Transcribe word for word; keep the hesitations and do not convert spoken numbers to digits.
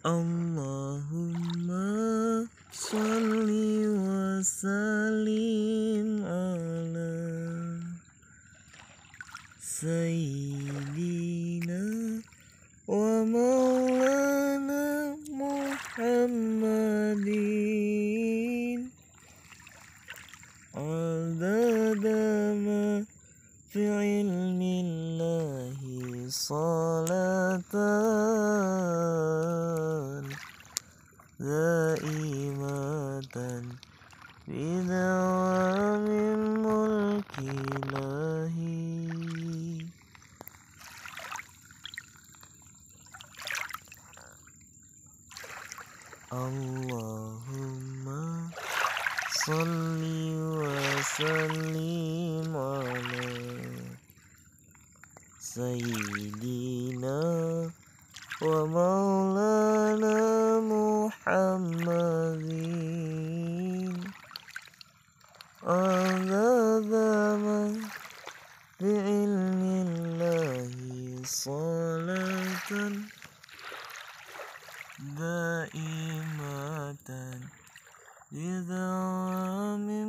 Allahumma sholli wa sallim ala Sayyidina wa maulana Muhammadin adada ma fi ilmillahi salatan daimatan bidawamil mulkilahi. Allahumma sholli wa sallim ala Sayyidina wa maulana Muhammadin adada ma fi ilmillahi salatan daimatan bidawami